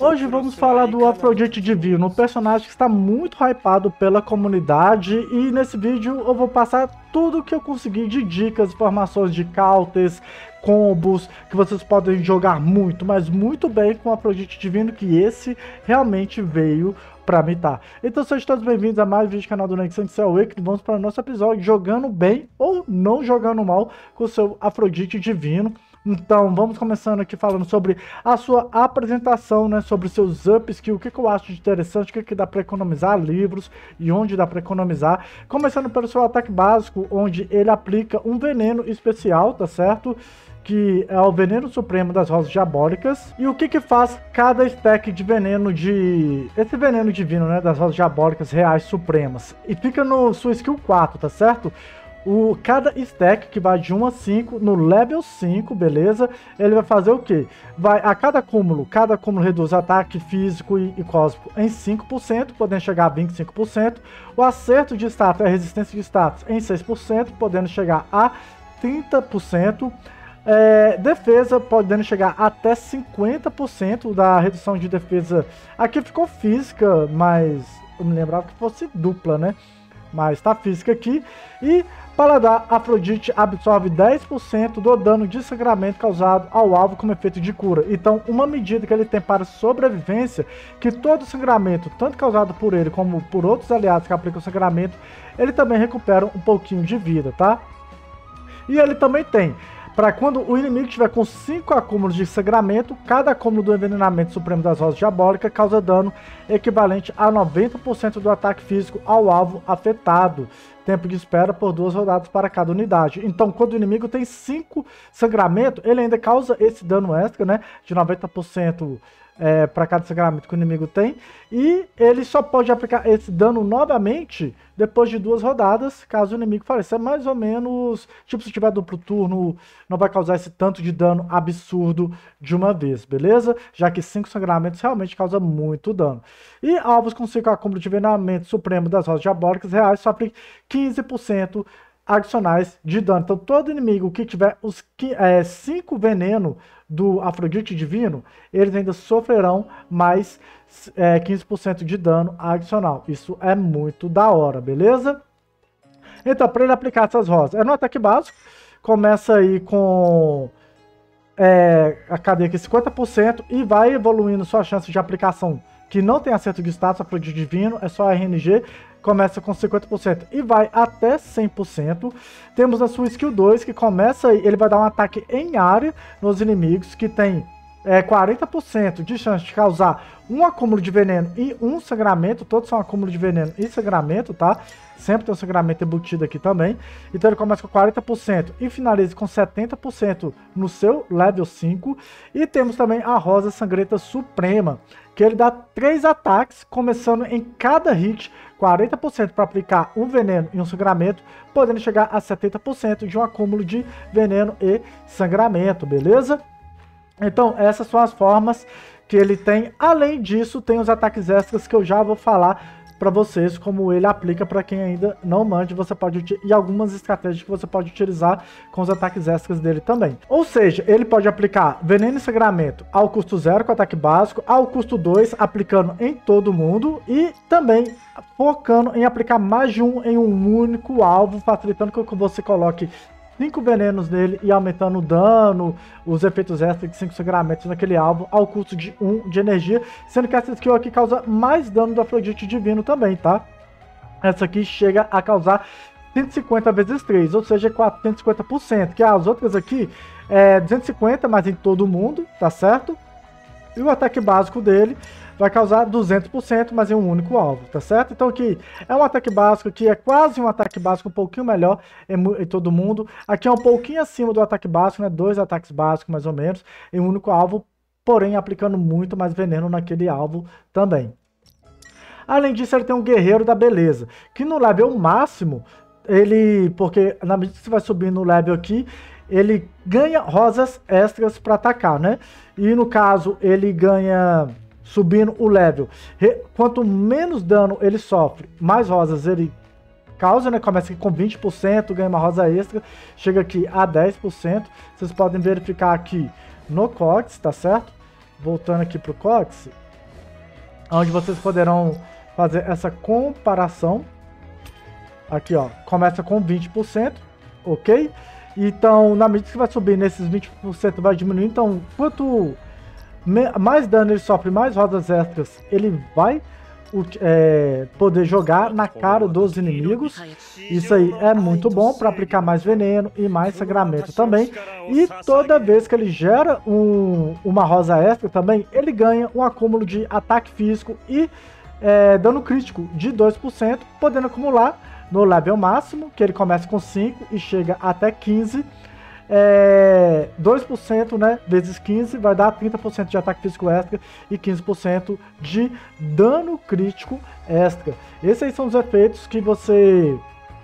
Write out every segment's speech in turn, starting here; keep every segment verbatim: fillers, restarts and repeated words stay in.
Hoje vamos falar do Afrodite Divino, um personagem que está muito hypado pela comunidade, e nesse vídeo eu vou passar tudo que eu consegui de dicas, informações de counters, combos, que vocês podem jogar muito, mas muito bem com o Afrodite Divino, que esse realmente veio para mitar. Então sejam todos bem-vindos a mais um vídeo do canal do Nexan Wake. Vamos para o nosso episódio jogando bem ou não jogando mal com o seu Afrodite Divino. Então, vamos começando aqui falando sobre a sua apresentação, né, sobre seus up skills, o que, que eu acho de interessante, o que, que dá para economizar livros e onde dá para economizar. Começando pelo seu ataque básico, onde ele aplica um veneno especial, tá certo? Que é o veneno supremo das rosas diabólicas. E o que que faz cada stack de veneno de... esse veneno divino, né, das rosas diabólicas reais supremas. E fica no sua skill quatro, tá certo? O, cada stack que vai de um a cinco, no level cinco, beleza? Ele vai fazer o quê? Vai, a cada acúmulo, cada acúmulo reduz ataque físico e, e cósmico em cinco por cento, podendo chegar a vinte e cinco por cento. O acerto de status e a resistência de status em seis por cento, podendo chegar a trinta por cento. É, defesa podendo chegar até cinquenta por cento da redução de defesa. Aqui ficou física, mas eu me lembrava que fosse dupla, né? Mas tá física aqui. E Paladar Afrodite absorve dez por cento do dano de sangramento causado ao alvo como efeito de cura. Então, uma medida que ele tem para sobrevivência, que todo sangramento, tanto causado por ele como por outros aliados que aplicam sangramento, ele também recupera um pouquinho de vida, tá? E ele também tem, para quando o inimigo estiver com cinco acúmulos de sangramento, cada acúmulo do envenenamento supremo das rosas diabólicas causa dano equivalente a noventa por cento do ataque físico ao alvo afetado. Tempo de espera por duas rodadas para cada unidade. Então, quando o inimigo tem cinco sangramento, ele ainda causa esse dano extra, né, de noventa por cento é, para cada sangramento que o inimigo tem. E ele só pode aplicar esse dano novamente depois de duas rodadas, caso o inimigo faleça. É mais ou menos, tipo, se tiver duplo turno, não vai causar esse tanto de dano absurdo de uma vez, beleza? Já que cinco sangramentos realmente causa muito dano. E alvos com cinco acúmulos de envenenamento supremo das rosas diabólicas reais sofrem quinze por cento adicionais de dano. Então, todo inimigo que tiver os cinco é, veneno do Afrodite Divino, eles ainda sofrerão mais é, quinze por cento de dano adicional. Isso é muito da hora, beleza? Então, para ele aplicar essas rosas, é no ataque básico, começa aí com é, a cadeia aqui cinquenta por cento e vai evoluindo sua chance de aplicação, que não tem acerto de status, Afrodite Divino, é só R N G, começa com cinquenta por cento e vai até cem por cento. Temos a sua skill dois, que começa aí, ele vai dar um ataque em área nos inimigos, que tem é, quarenta por cento de chance de causar um acúmulo de veneno e um sangramento. Todos são acúmulo de veneno e sangramento, tá? Sempre tem um sangramento embutido aqui também. Então ele começa com quarenta por cento e finaliza com setenta por cento no seu level cinco. E temos também a Rosa Sangrenta Suprema, que ele dá três ataques, começando em cada hit, quarenta por cento para aplicar um veneno e um sangramento, podendo chegar a setenta por cento de um acúmulo de veneno e sangramento, beleza? Então, essas são as formas que ele tem. Além disso, tem os ataques extras que eu já vou falar para vocês como ele aplica para quem ainda não mande. Você pode, e algumas estratégias que você pode utilizar com os ataques extras dele também. Ou seja, ele pode aplicar veneno e sangramento ao custo zero com ataque básico, ao custo dois aplicando em todo mundo e também focando em aplicar mais de um em um único alvo, facilitando que você coloque cinco venenos nele e aumentando o dano, os efeitos extras de cinco sangramentos naquele alvo ao custo de um de energia, sendo que essa skill aqui causa mais dano do Afrodite Divino também, tá? Essa aqui chega a causar cento e cinquenta vezes três, ou seja, quatrocentos e cinquenta por cento, que as outras aqui é duzentos e cinquenta, mas em todo mundo, tá certo? E o ataque básico dele vai causar duzentos por cento, mas em um único alvo, tá certo? Então aqui é um ataque básico que é quase um ataque básico um pouquinho melhor em, em todo mundo. Aqui é um pouquinho acima do ataque básico, né? Dois ataques básicos mais ou menos em um único alvo, porém aplicando muito mais veneno naquele alvo também. Além disso, ele tem um Guerreiro da Beleza, que no level máximo, ele, porque na medida que você vai subir no level aqui, ele ganha rosas extras para atacar, né? E no caso, ele ganha, subindo o level, quanto menos dano ele sofre, mais rosas ele causa, né? Começa aqui com vinte por cento, ganha uma rosa extra, chega aqui a dez por cento. Vocês podem verificar aqui no Cox, tá certo? Voltando aqui pro Cox, onde vocês poderão fazer essa comparação. Aqui, ó, começa com vinte por cento, ok? Então, na medida que vai subir nesses vinte por cento, vai diminuir. Então, quanto mais dano ele sofre, mais rodas extras ele vai é, poder jogar na cara dos inimigos. Isso aí é muito bom para aplicar mais veneno e mais sangramento também. E toda vez que ele gera um, uma rosa extra também, ele ganha um acúmulo de ataque físico e é, dano crítico de dois por cento, podendo acumular no level máximo, que ele começa com cinco e chega até quinze. É, dois por cento, né, vezes quinze vai dar trinta por cento de ataque físico extra e quinze por cento de dano crítico extra. Esses aí são os efeitos que você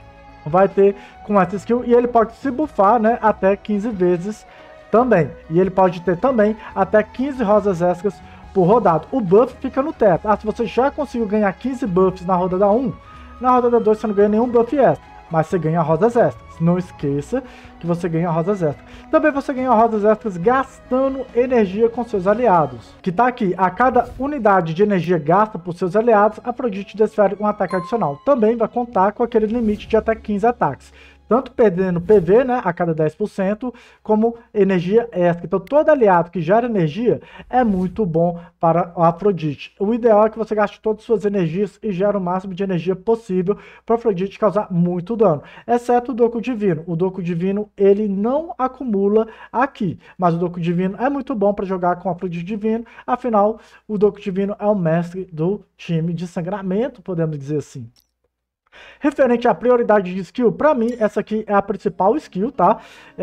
vai ter com essa skill, e ele pode se buffar, né, até quinze vezes também. E ele pode ter também até quinze rosas extras por rodado. O buff fica no teto. Ah, se você já conseguiu ganhar quinze buffs na rodada um, na rodada dois você não ganha nenhum buff extra, mas você ganha rosas extras. Não esqueça que você ganha rosas extras. Também você ganha rosas extras gastando energia com seus aliados. Que tá aqui, a cada unidade de energia gasta por seus aliados, a Afrodite desfere um ataque adicional. Também vai contar com aquele limite de até quinze ataques. Tanto perdendo P V, né, a cada dez por cento, como energia extra. Então, todo aliado que gera energia é muito bom para o Afrodite. O ideal é que você gaste todas as suas energias e gere o máximo de energia possível para o Afrodite causar muito dano. Exceto o Doku Divino. O Doku Divino, ele não acumula aqui. Mas o Doku Divino é muito bom para jogar com o Afrodite Divino. Afinal, o Doku Divino é o mestre do time de sangramento, podemos dizer assim. Referente à prioridade de skill, para mim essa aqui é a principal skill, tá?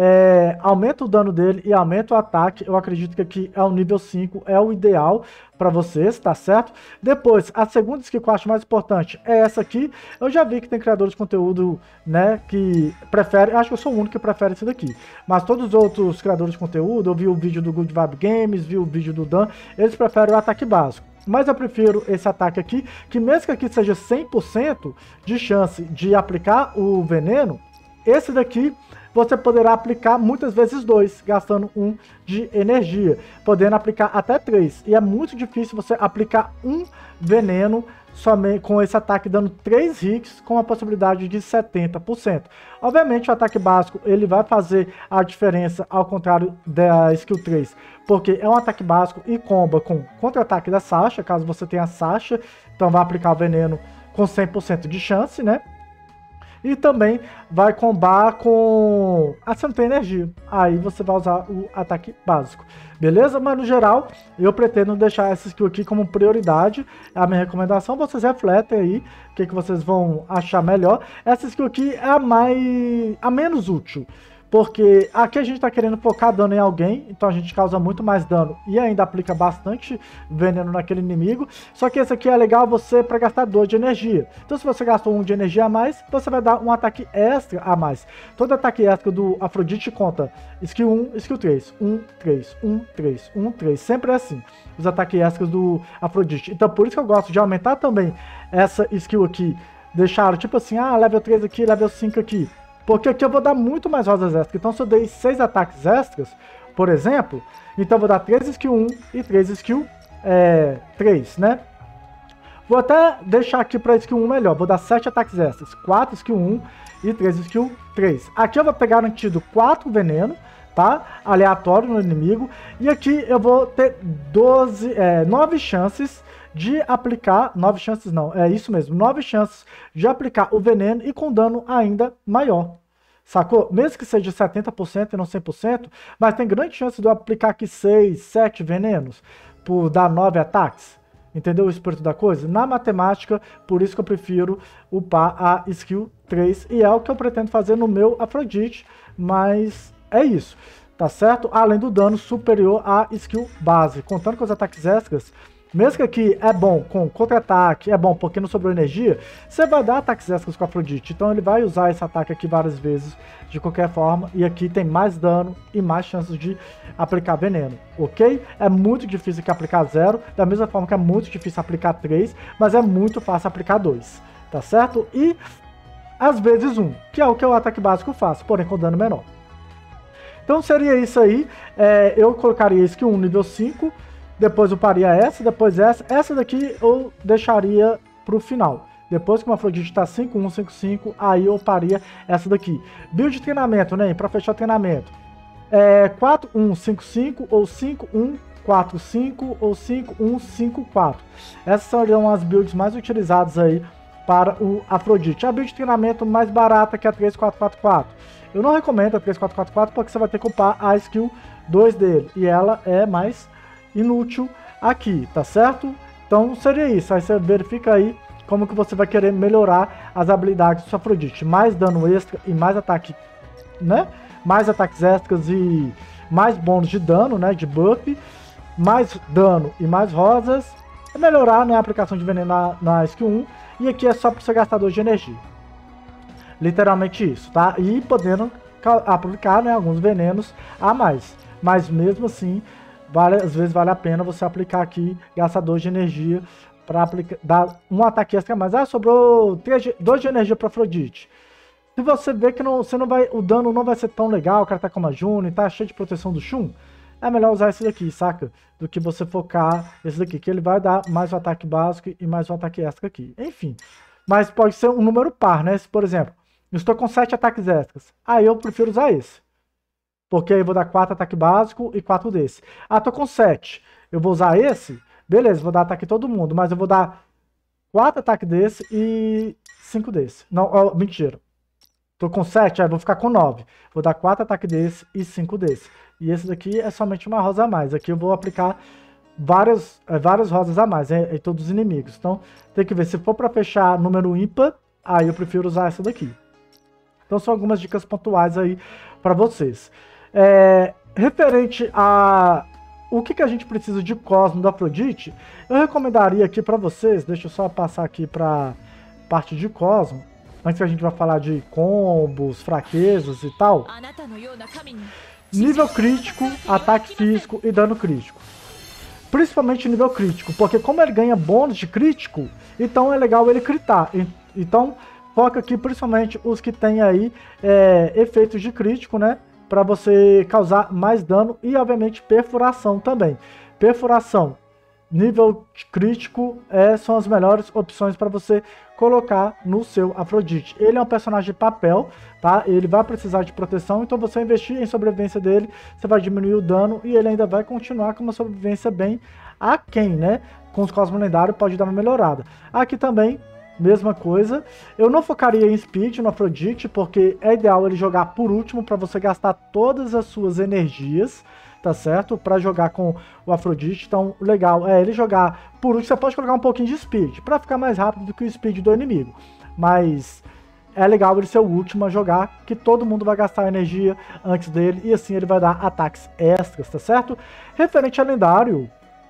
É, aumenta o dano dele e aumenta o ataque. Eu acredito que aqui é o nível cinco, é o ideal para vocês, tá certo? Depois, a segunda skill que eu acho mais importante é essa aqui. Eu já vi que tem criadores de conteúdo, né, que preferem, acho que eu sou o único que prefere esse daqui. Mas todos os outros criadores de conteúdo, eu vi o vídeo do Good Vibe Games, vi o vídeo do Dan, eles preferem o ataque básico. Mas eu prefiro esse ataque aqui, que mesmo que aqui seja cem por cento de chance de aplicar o veneno, esse daqui você poderá aplicar muitas vezes dois, gastando um de energia, podendo aplicar até três. E é muito difícil você aplicar um veneno somente com esse ataque dando três hits com a possibilidade de setenta por cento. Obviamente o ataque básico ele vai fazer a diferença ao contrário da skill três, porque é um ataque básico e comba com contra-ataque da Sasha, caso você tenha a Sasha, então vai aplicar o veneno com cem por cento de chance, né? E também vai combar com... Ah, você não tem energia. Aí você vai usar o ataque básico. Beleza? Mas no geral, eu pretendo deixar essa skill aqui como prioridade. É a minha recomendação. Vocês refletem aí o que, que vocês vão achar melhor. Essa skill aqui é a mais... a menos útil. Porque aqui a gente tá querendo focar dano em alguém, então a gente causa muito mais dano e ainda aplica bastante veneno naquele inimigo. Só que esse aqui é legal você para gastar dois de energia. Então se você gastou um de energia a mais, você vai dar um ataque extra a mais. Todo ataque extra do Afrodite conta skill um, skill três, um, três, um, três, um, três. Sempre é assim, os ataques extras do Afrodite. Então por isso que eu gosto de aumentar também essa skill aqui. Deixar tipo assim, ah, level três aqui, level cinco aqui. Porque aqui eu vou dar muito mais rosas extras. Então se eu dei seis ataques extras, por exemplo, então eu vou dar três skill um e três skill é, três, né? Vou até deixar aqui para skill um melhor. Vou dar sete ataques extras, quatro skill um e três skill três. Aqui eu vou ter garantido quatro veneno, tá? Aleatório no inimigo. E aqui eu vou ter doze, é, nove chances de aplicar, nove chances não, é isso mesmo, nove chances de aplicar o veneno e com dano ainda maior, sacou? Mesmo que seja setenta por cento e não cem por cento, mas tem grande chance de eu aplicar aqui seis, sete venenos por dar nove ataques, entendeu o espírito da coisa? Na matemática, por isso que eu prefiro upar a skill três, e é o que eu pretendo fazer no meu Afrodite, mas é isso, tá certo? Além do dano superior à skill base, contando com os ataques extras. Mesmo que aqui é bom com contra-ataque, é bom porque não sobrou energia, você vai dar ataques extras com a Afrodite. Então ele vai usar esse ataque aqui várias vezes, de qualquer forma. E aqui tem mais dano e mais chances de aplicar veneno, ok? É muito difícil aqui aplicar zero, da mesma forma que é muito difícil aplicar três, mas é muito fácil aplicar dois, tá certo? E às vezes um, que é o que o ataque básico faz, porém com dano menor. Então seria isso aí, é, eu colocaria skill um nível cinco, depois eu uparia essa, depois essa. Essa daqui eu deixaria pro final. Depois que o Afrodite tá cinco um, cinco cinco, aí eu uparia essa daqui. Build de treinamento, né? Pra fechar o treinamento. É quatro um cinco cinco ou cinco um quatro cinco ou cinco um cinco quatro. Essas seriam as builds mais utilizadas aí para o Afrodite. A build de treinamento mais barata que é a três quatro quatro quatro. Eu não recomendo a três quatro quatro quatro porque você vai ter que upar a skill dois dele. E ela é mais inútil aqui, tá certo? Então seria isso. Aí você verifica aí como que você vai querer melhorar as habilidades do seu Afrodite. Mais dano extra e mais ataque, né? Mais ataques extras e mais bônus de dano, né? De buff. Mais dano e mais rosas. É melhorar, né, a aplicação de veneno na, na skill um. E aqui é só para o seu gastador de energia. Literalmente isso, tá? E podendo aplicar, né, alguns venenos a mais. Mas mesmo assim, vale, às vezes vale a pena você aplicar aqui gastador de energia para dar um ataque extra a mais. Ah, sobrou dois de energia para Afrodite. Se você vê que não, você não vai, o dano não vai ser tão legal, o cara tá com uma June, tá cheio de proteção do Shun, é melhor usar esse daqui, saca? Do que você focar esse daqui, que ele vai dar mais um ataque básico e mais um ataque extra aqui. Enfim, mas pode ser um número par, né? Se, por exemplo, eu estou com sete ataques extras, aí eu prefiro usar esse. Porque aí eu vou dar quatro ataques básicos e quatro desse. Ah, tô com sete, eu vou usar esse, beleza, vou dar ataque em todo mundo, mas eu vou dar quatro ataques desse e cinco desse. Não, ó, mentira. Tô com sete, aí vou ficar com nove. Vou dar quatro ataques desse e cinco desse. E esse daqui é somente uma rosa a mais. Aqui eu vou aplicar várias, é, várias rosas a mais em, em todos os inimigos. Então tem que ver, se for para fechar número ímpar, aí eu prefiro usar essa daqui. Então são algumas dicas pontuais aí para vocês. É, referente a o que, que a gente precisa de Cosmo do Afrodite, eu recomendaria aqui para vocês, deixa eu só passar aqui para parte de Cosmo. Antes que a gente vai falar de combos, fraquezas e tal. Nível crítico, ataque físico e dano crítico. Principalmente nível crítico, porque como ele ganha bônus de crítico, então é legal ele critar. Então foca aqui principalmente os que tem aí é, efeitos de crítico, né? Para você causar mais dano e obviamente perfuração também. Perfuração, nível crítico é, são as melhores opções para você colocar no seu Afrodite. Ele é um personagem de papel, tá? Ele vai precisar de proteção, então você investir em sobrevivência dele, você vai diminuir o dano e ele ainda vai continuar com uma sobrevivência bem aquém, né? Com os Cosmos Lendários pode dar uma melhorada. Aqui também, mesma coisa. Eu não focaria em Speed no Afrodite, porque é ideal ele jogar por último para você gastar todas as suas energias, tá certo? Para jogar com o Afrodite. Então, o legal é ele jogar por último. Você pode colocar um pouquinho de Speed, para ficar mais rápido do que o Speed do inimigo. Mas é legal ele ser o último a jogar, que todo mundo vai gastar energia antes dele, e assim ele vai dar ataques extras, tá certo? Referente a lendário,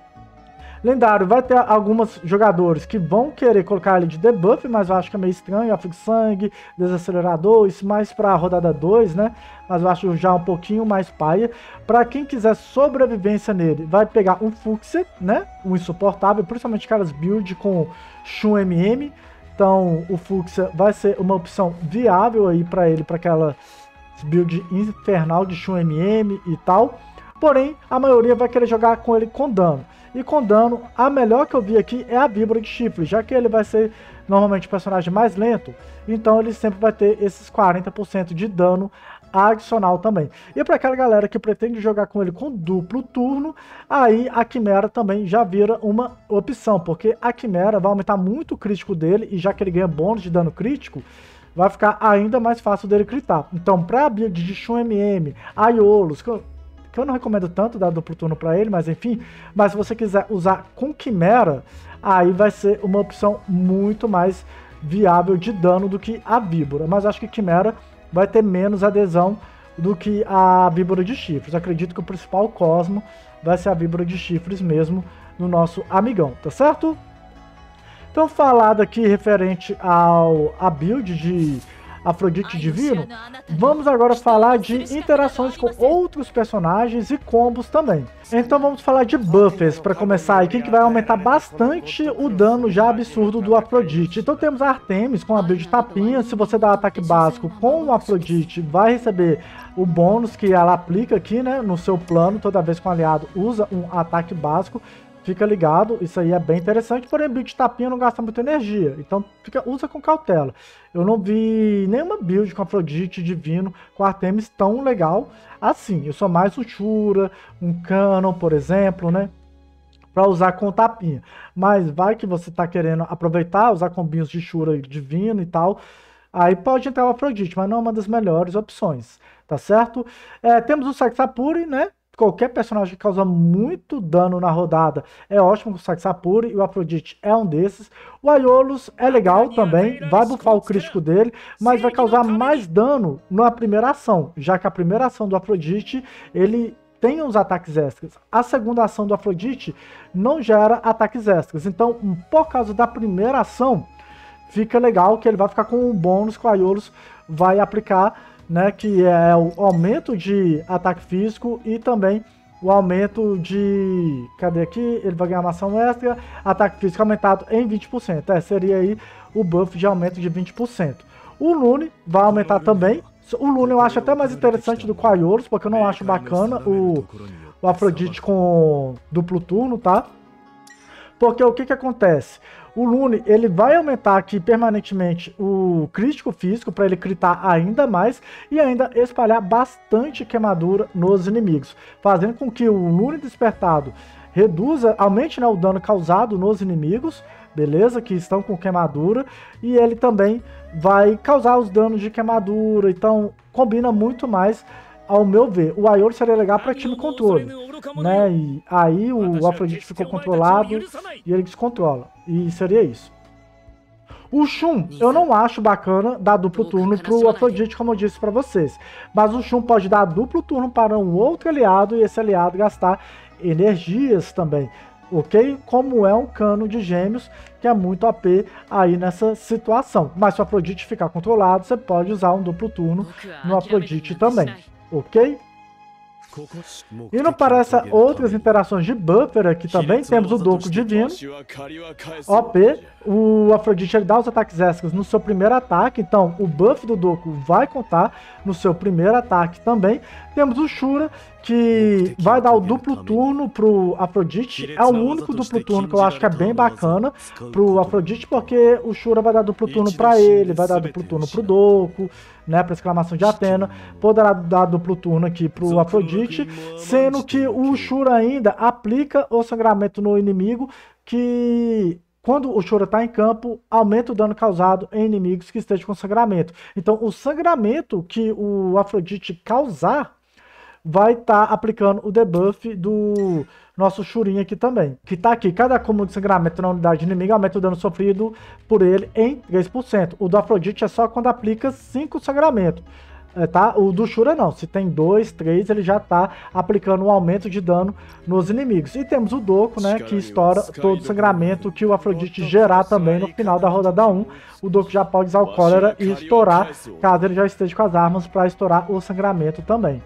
lendário vai ter alguns jogadores que vão querer colocar ele de debuff, mas eu acho que é meio estranho, Aflic Sangue, Desacelerador, isso mais pra rodada dois, né? Mas eu acho já um pouquinho mais paia. Pra quem quiser sobrevivência nele, vai pegar um Fúcsia, né? Um insuportável, principalmente caras build com Shun M M. Então o Fúcsia vai ser uma opção viável aí pra ele, pra aquela build infernal de Shun M M e tal. Porém, a maioria vai querer jogar com ele com dano. E com dano, a melhor que eu vi aqui é a Víbora de Chifre, já que ele vai ser normalmente o personagem mais lento, então ele sempre vai ter esses quarenta por cento de dano adicional também. E para aquela galera que pretende jogar com ele com duplo turno, aí a Quimera também já vira uma opção, porque a Quimera vai aumentar muito o crítico dele, e já que ele ganha bônus de dano crítico, vai ficar ainda mais fácil dele critar. Então, para a build de Shun M M, Aiolos, que eu, que eu não recomendo tanto dar duplo turno para ele, mas enfim, mas se você quiser usar com Quimera, aí vai ser uma opção muito mais viável de dano do que a Víbora. Mas acho que Quimera vai ter menos adesão do que a Víbora de Chifres. Acredito que o principal Cosmo vai ser a Víbora de Chifres mesmo no nosso amigão, tá certo? Então, falado aqui referente ao a build de Afrodite Divino, vamos agora falar de interações com outros personagens e combos também. Então vamos falar de buffers para começar aí, que vai aumentar bastante o dano já absurdo do Afrodite. Então temos a Artemis com a build tapinha. Se você dá um ataque básico com o Afrodite, vai receber o bônus que ela aplica aqui, né, no seu plano, toda vez que um aliado usa um ataque básico. Fica ligado, isso aí é bem interessante, porém build tapinha não gasta muita energia, então fica, usa com cautela. Eu não vi nenhuma build com Afrodite Divino, com Artemis tão legal assim. Eu sou mais um Shura, um Canon, por exemplo, né, para usar com tapinha. Mas vai que você tá querendo aproveitar, usar combinhos de Shura Divino e tal, aí pode entrar o Afrodite, mas não é uma das melhores opções, tá certo? É, temos o Saxapuri, né? Qualquer personagem que causa muito dano na rodada é ótimo com o Saxapuri, e o Afrodite é um desses. O Aiolos é legal também, vai buffar o crítico dele, mas vai causar mais dano na primeira ação, já que a primeira ação do Afrodite, ele tem uns ataques extras. A segunda ação do Afrodite não gera ataques extras, então por causa da primeira ação, fica legal que ele vai ficar com um bônus que o Aiolos vai aplicar, né, que é o aumento de ataque físico e também o aumento de... Cadê aqui? Ele vai ganhar uma ação extra, ataque físico aumentado em vinte por cento. É, seria aí o buff de aumento de vinte por cento. O Lune vai aumentar também. O Lune eu acho até mais interessante do que o Aiolos, porque eu não acho bacana o, o Afrodite com duplo turno, tá? Porque o que que acontece? O Lune, ele vai aumentar aqui permanentemente o crítico físico para ele critar ainda mais e ainda espalhar bastante queimadura nos inimigos, fazendo com que o Lune despertado reduza, aumente, né, o dano causado nos inimigos, beleza? Que estão com queimadura, e ele também vai causar os danos de queimadura, então combina muito mais, ao meu ver. O Aiolos seria legal para time controle, né? E aí o Afrodite ficou controlado e ele descontrola. E seria isso. O Shun, eu não acho bacana dar duplo turno pro Afrodite, como eu disse para vocês. Mas o Shun pode dar duplo turno para um outro aliado e esse aliado gastar energias também. Ok? Como é um cano de gêmeos, que é muito O P aí nessa situação. Mas se o Afrodite ficar controlado, você pode usar um duplo turno no Afrodite também. Ok? Indo para essas outras interações de buffer aqui também, temos o Doku Divino, O P. O Afrodite ele dá os ataques extras no seu primeiro ataque, então o buff do Doku vai contar no seu primeiro ataque também. Temos o Shura, que vai dar o duplo turno pro Afrodite, é o único duplo turno que eu acho que é bem bacana pro Afrodite, porque o Shura vai dar duplo turno para ele, vai dar duplo turno pro Doku, né, para exclamação de Athena, poderá dar duplo turno aqui pro Afrodite, sendo que o Shura ainda aplica o sangramento no inimigo, que quando o Shura está em campo, aumenta o dano causado em inimigos que estejam com sangramento. Então o sangramento que o Afrodite causar vai estar tá aplicando o debuff do nosso Shurinha aqui também. Que tá aqui, cada acúmulo de sangramento na unidade inimiga aumenta o dano sofrido por ele em três por cento. O do Afrodite é só quando aplica cinco sangramento. É, tá? O do Shura não, se tem dois, três, ele já tá aplicando um aumento de dano nos inimigos. E temos o Doku, né, que estoura todo o sangramento que o Afrodite gerar também no final da rodada um. O Doku já pode usar o Cólera e estourar, caso ele já esteja com as armas para estourar o sangramento também.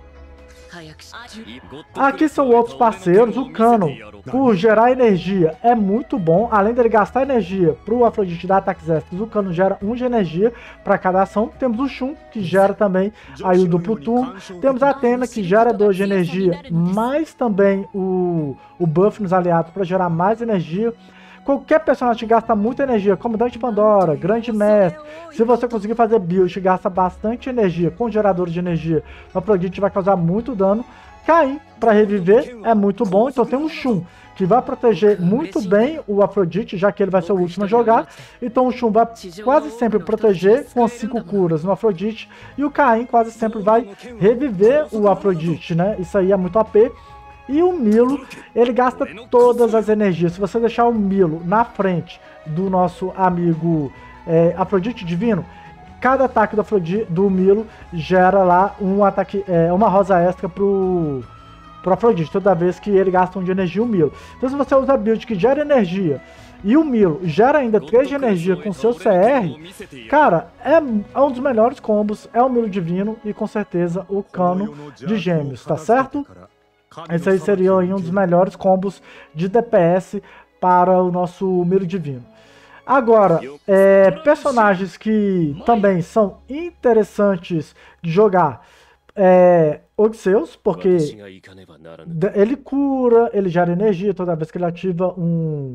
Aqui são outros parceiros. O Canon, por gerar energia, é muito bom. Além dele gastar energia para o Afrodite dar ataques extras, o Canon gera um de energia para cada ação. Temos o Shun, que gera também aí o duplo turno. Temos a Athena, que gera dois de energia, mais também o, o buff nos aliados para gerar mais energia. Qualquer personagem que gasta muita energia, como Dante Pandora, Grande Mestre, se você conseguir fazer build que gasta bastante energia com geradores de energia, o Afrodite vai causar muito dano. Caim, para reviver, é muito bom. Então tem um Shun, que vai proteger muito bem o Afrodite, já que ele vai ser o último a jogar. Então o Shun vai quase sempre proteger com cinco curas no Afrodite. E o Caim quase sempre vai reviver o Afrodite, né? Isso aí é muito O P. E o Milo, ele gasta todas as energias. Se você deixar o Milo na frente do nosso amigo é, Afrodite Divino, cada ataque do, Afrodite, do Milo gera lá um ataque, é, uma rosa extra pro, pro Afrodite, toda vez que ele gasta um de energia, o Milo. Então se você usa build que gera energia e o Milo gera ainda três de energia com seu C R, cara, é, é um dos melhores combos, é o Milo Divino e com certeza o Cano de Gêmeos, tá certo? Esse aí seria aí um dos melhores combos de D P S para o nosso Milo Divino. Agora, é, personagens que também são interessantes de jogar, é Odisseus, porque ele cura, ele gera energia toda vez que ele ativa um,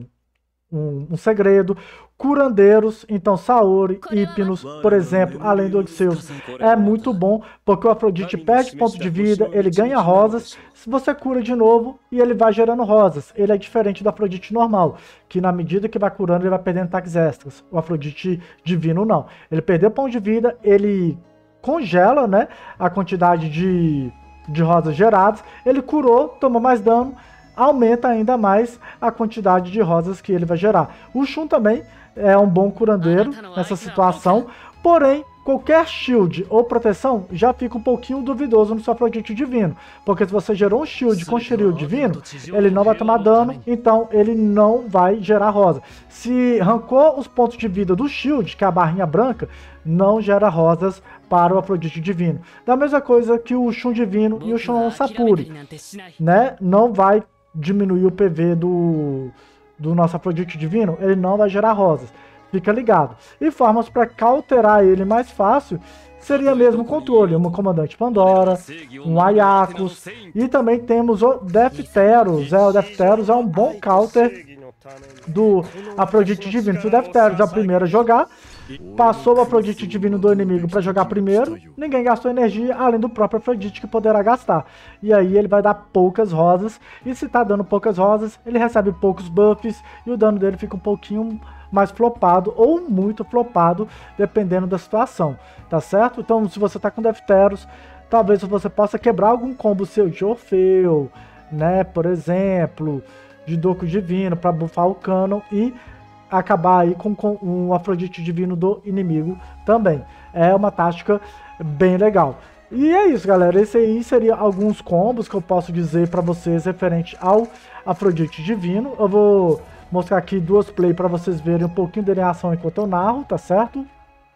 um, um segredo. Curandeiros, então Saori, Hypnos, por exemplo, além do Odisseus, é muito bom, porque o Afrodite perde ponto de vida, ele ganha rosas, se você cura de novo e ele vai gerando rosas. Ele é diferente do Afrodite normal, que na medida que vai curando ele vai perdendo ataques extras. O Afrodite divino não. Ele perdeu ponto de vida, ele congela, né, a quantidade de, de rosas geradas, ele curou, tomou mais dano, aumenta ainda mais a quantidade de rosas que ele vai gerar. O Shun também é um bom curandeiro nessa situação, porém, qualquer shield ou proteção já fica um pouquinho duvidoso no seu Afrodite Divino, porque se você gerou um shield com Shiryu Divino, ele não vai tomar dano, então ele não vai gerar rosa. Se arrancou os pontos de vida do shield, que é a barrinha branca, não gera rosas para o Afrodite Divino. Da mesma coisa que o Shun Divino e o Shun Sapuri, né? Não vai diminuir o P V do, do nosso Afrodite Divino, ele não vai gerar rosas. Fica ligado. E formas para cauterar ele mais fácil seria mesmo o controle, uma Comandante Pandora, um Ayakos, e também temos o Defteros. É, o Defteros é um bom counter do Afrodite Divino. Se o Defteros é o primeiro a jogar, passou o Afrodite Divino do inimigo para jogar primeiro, ninguém gastou energia, além do próprio Afrodite que poderá gastar. E aí ele vai dar poucas rosas, e se tá dando poucas rosas, ele recebe poucos buffs, e o dano dele fica um pouquinho mais flopado, ou muito flopado, dependendo da situação, tá certo? Então, se você tá com Defteros, talvez você possa quebrar algum combo seu de Orfeu, né, por exemplo, de Doku Divino, para buffar o Canon, e acabar aí com, com um Afrodite Divino do inimigo também. É uma tática bem legal. E é isso, galera. Esse aí seria alguns combos que eu posso dizer para vocês referente ao Afrodite Divino. Eu vou mostrar aqui duas play para vocês verem um pouquinho dele em ação enquanto eu narro, tá certo?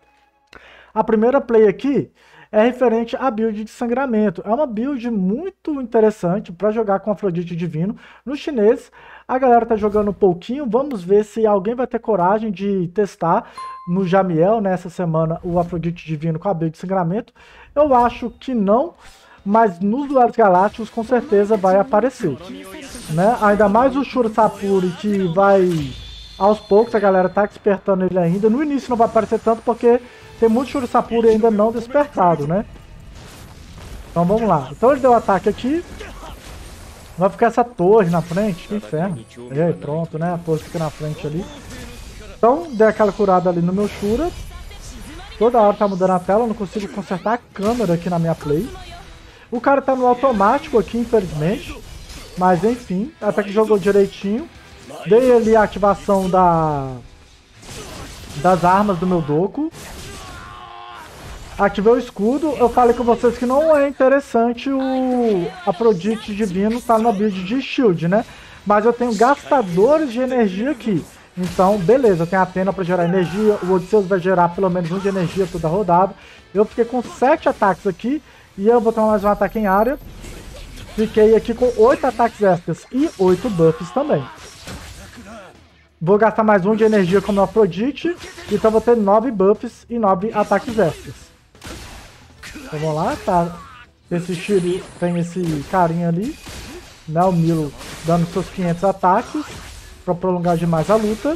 A primeira play aqui é referente à build de sangramento. É uma build muito interessante para jogar com Afrodite Divino. No chinês, a galera tá jogando um pouquinho. Vamos ver se alguém vai ter coragem de testar no Jamiel nessa semana o Afrodite Divino com a build de sangramento. Eu acho que não, mas nos duelos galácticos com certeza vai aparecer, né? Ainda mais o Shura Sapuri, que vai aos poucos, a galera tá despertando ele ainda. No início não vai aparecer tanto porque tem muito Shura Sapuri ainda não despertado, né? Então vamos lá. Então ele deu ataque aqui. Vai ficar essa torre na frente, que inferno. E aí, pronto, né? A torre fica na frente ali. Então, dei aquela curada ali no meu Shura. Toda hora tá mudando a tela, eu não consigo consertar a câmera aqui na minha play. O cara tá no automático aqui, infelizmente. Mas enfim, até que jogou direitinho. Dei ali a ativação da... das armas do meu Doku. Ativei o escudo. Eu falei com vocês que não é interessante o Afrodite Divino estar tá na build de shield, né? Mas eu tenho gastadores de energia aqui. Então, beleza, eu tenho a Athena para gerar energia. O Odisseus vai gerar pelo menos um de energia toda rodada. Eu fiquei com sete ataques aqui. E eu vou tomar mais um ataque em área. Fiquei aqui com oito ataques extras e oito buffs também. Vou gastar mais um de energia como Afrodite. Então vou ter nove buffs e nove ataques extras. Então vamos lá, tá? Esse Shiryu tem esse carinha ali, né? O Milo dando seus quinhentos ataques para prolongar demais a luta.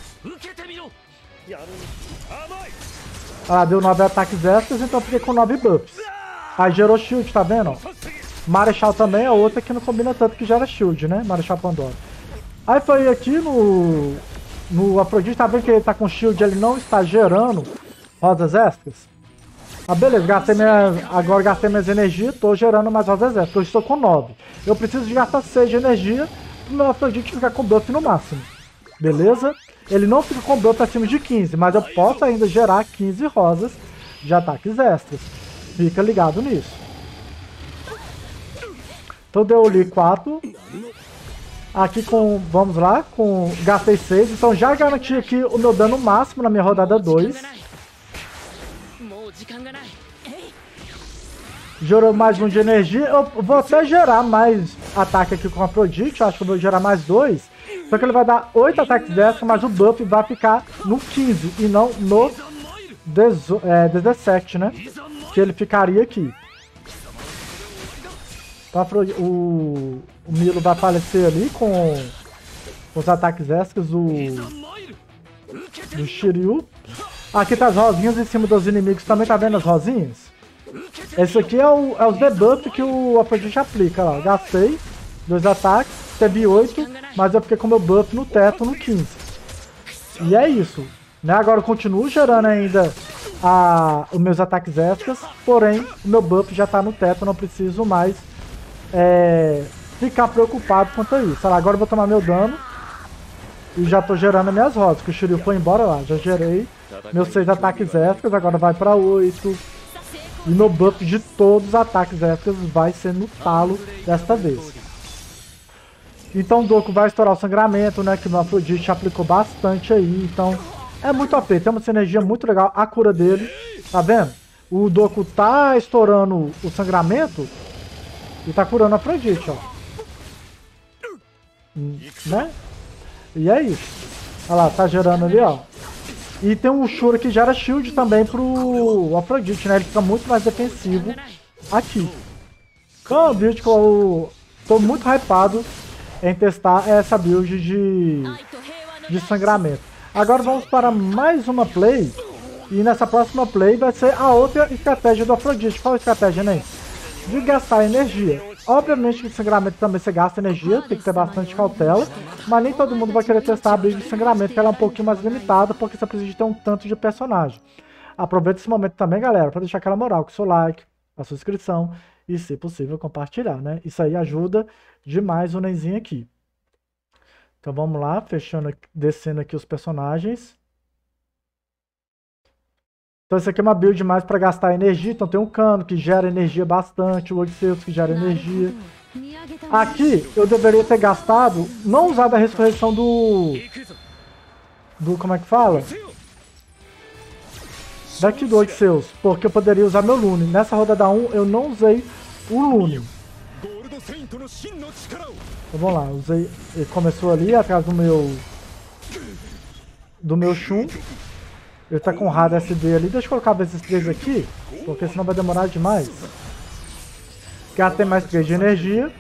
Ah, deu nove ataques extras, então fiquei com nove buffs. Aí gerou shield, tá vendo? Marechal também é outra que não combina tanto que gera shield, né? Marechal Pandora. Aí foi aqui no, no Afrodite, tá vendo que ele tá com shield, ele não está gerando rosas extras? Ah, beleza, gastei minha, agora gastei minhas energias, tô gerando mais rosas extras, eu estou com nove. Eu preciso de gastar seis de energia pro meu Afrodite ficar com buff no máximo. Beleza? Ele não fica com buff acima de quinze, mas eu posso ainda gerar quinze rosas de ataques extras. Fica ligado nisso. Então deu ali quatro. Aqui com, vamos lá, com, gastei seis, então já garanti aqui o meu dano máximo na minha rodada dois. Gerou mais um de energia, eu vou até gerar mais ataque aqui com a Afrodite, acho que eu vou gerar mais dois. Só que ele vai dar oito ataques extra, mas o buff vai ficar no quinze e não no dezessete, né? Que ele ficaria aqui. Então, o, o Milo vai falecer ali com os ataques extras do, do Shiryu. Aqui tá as rosinhas em cima dos inimigos, também tá vendo as rosinhas? Esse aqui é, o, é os debuff que o Afrodite aplica, ó. Gastei dois ataques, teve oito, mas eu fiquei com meu buff no teto no quinze. E é isso, né? Agora eu continuo gerando ainda a, os meus ataques extras, porém o meu buff já tá no teto, não preciso mais é, ficar preocupado quanto a isso. Olha lá, agora eu vou tomar meu dano e já tô gerando as minhas rodas, que o Shiryu foi embora lá. Já gerei meus seis ataques extras, agora vai pra oito. E meu buff de todos os ataques extras vai ser no talo desta vez. Então o Doku vai estourar o sangramento, né? Que o Afrodite aplicou bastante aí. Então é muito O P. Tem uma sinergia muito legal. A cura dele, tá vendo? O Doku tá estourando o sangramento e tá curando a Afrodite, ó. Né? E é isso. Olha lá, tá gerando ali, ó. E tem um Shura que gera shield também pro Afrodite, né? Ele fica muito mais defensivo aqui. Então é uma build que eu tô muito hypado em testar essa build de, de sangramento. Agora vamos para mais uma play. E nessa próxima play vai ser a outra estratégia do Afrodite. Qual a estratégia, né? De gastar energia. Obviamente que sangramento também você gasta energia, tem que ter bastante cautela, mas nem todo mundo vai querer testar a build de sangramento, que ela é um pouquinho mais limitada, porque você precisa ter um tanto de personagem. Aproveita esse momento também, galera, para deixar aquela moral com o seu like, a sua inscrição e, se possível, compartilhar, né? Isso aí ajuda demais o Nenzinho aqui. Então vamos lá, fechando, descendo aqui os personagens. Então esse aqui é uma build mais para gastar energia, então tem um Kano que gera energia bastante, o Odisseus que gera energia. Aqui eu deveria ter gastado, não usado a ressurreição do... do como é que fala? Daqui do Odisseus, porque eu poderia usar meu Lune. Nessa rodada um eu não usei o Lune. Então vamos lá, usei, ele começou ali atrás do meu... do meu Shun. Ele tá com o Rada S D ali. Deixa eu colocar esses três aqui, porque senão vai demorar demais. Gastei mais três de energia.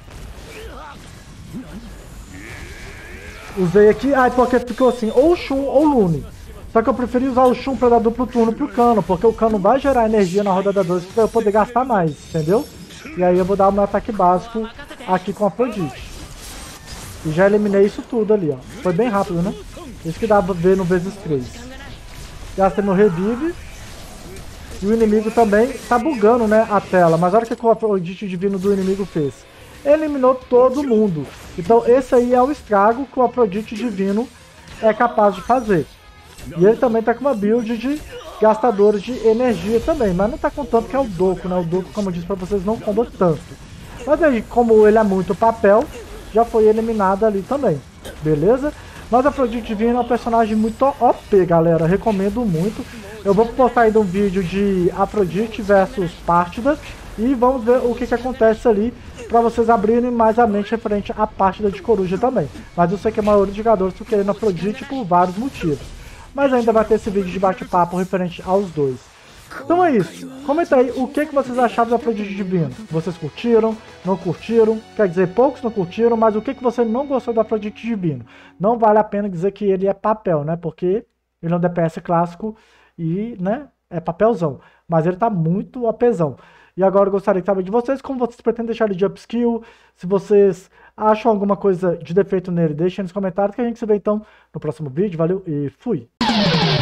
Usei aqui. Ah, porque ficou assim, ou Shun ou Lune. Só que eu preferi usar o Shun pra dar duplo turno pro Kano, porque o Kano vai gerar energia na rodada dois pra eu poder gastar mais, entendeu? E aí eu vou dar o meu ataque básico aqui com a Afrodite. E já eliminei isso tudo ali, ó. Foi bem rápido, né? Isso que dá pra ver no vezes três. Gastei meu revive. E o inimigo também tá bugando, né, a tela. Mas olha o que o Afrodite Divino do inimigo fez. Eliminou todo mundo. Então esse aí é o estrago que o Afrodite Divino é capaz de fazer. E ele também tá com uma build de gastadores de energia também. Mas não tá com tanto que é o Doku, né? O Doku, como eu disse pra vocês, não comba tanto. Mas aí, como ele é muito papel, já foi eliminado ali também. Beleza? Mas a Afrodite Divino é um personagem muito O P, galera. Recomendo muito. Eu vou postar ainda um vídeo de Afrodite versus Partida. E vamos ver o que, que acontece ali. Pra vocês abrirem mais a mente referente à Partida de Coruja também. Mas eu sei que a maioria dos jogadores estão querendo Afrodite por vários motivos. Mas ainda vai ter esse vídeo de bate-papo referente aos dois. Então é isso. Comenta aí o que, que vocês acharam do Afrodite Divino. Vocês curtiram? Não curtiram? Quer dizer, poucos não curtiram, mas o que, que você não gostou do Afrodite Divino? Não vale a pena dizer que ele é papel, né? Porque ele é um D P S clássico e, né, é papelzão. Mas ele tá muito apesão. E agora eu gostaria de saber de vocês como vocês pretendem deixar ele de upskill. Se vocês acham alguma coisa de defeito nele, deixem nos comentários que a gente se vê então no próximo vídeo. Valeu e fui!